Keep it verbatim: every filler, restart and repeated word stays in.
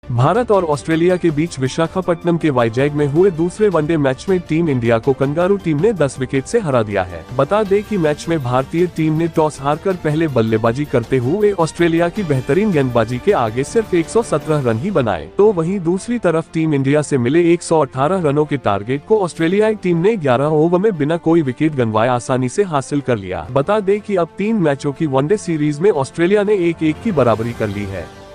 भारत और ऑस्ट्रेलिया के बीच विशाखापट्टनम के वाईजैग में हुए दूसरे वनडे मैच में टीम इंडिया को कंगारू टीम ने दस विकेट से हरा दिया है। बता दें कि मैच में भारतीय टीम ने टॉस हारकर पहले बल्लेबाजी करते हुए ऑस्ट्रेलिया की बेहतरीन गेंदबाजी के आगे सिर्फ एक सौ सत्रह रन ही बनाए, तो वहीं दूसरी तरफ टीम इंडिया से मिले एक सौ अठारह रनों के टारगेट को ऑस्ट्रेलियाई टीम ने ग्यारह ओवर में बिना कोई विकेट गंवाए आसानी से हासिल कर लिया। बता दें कि अब तीन मैचों की वनडे सीरीज में ऑस्ट्रेलिया ने एक एक की बराबरी कर ली है।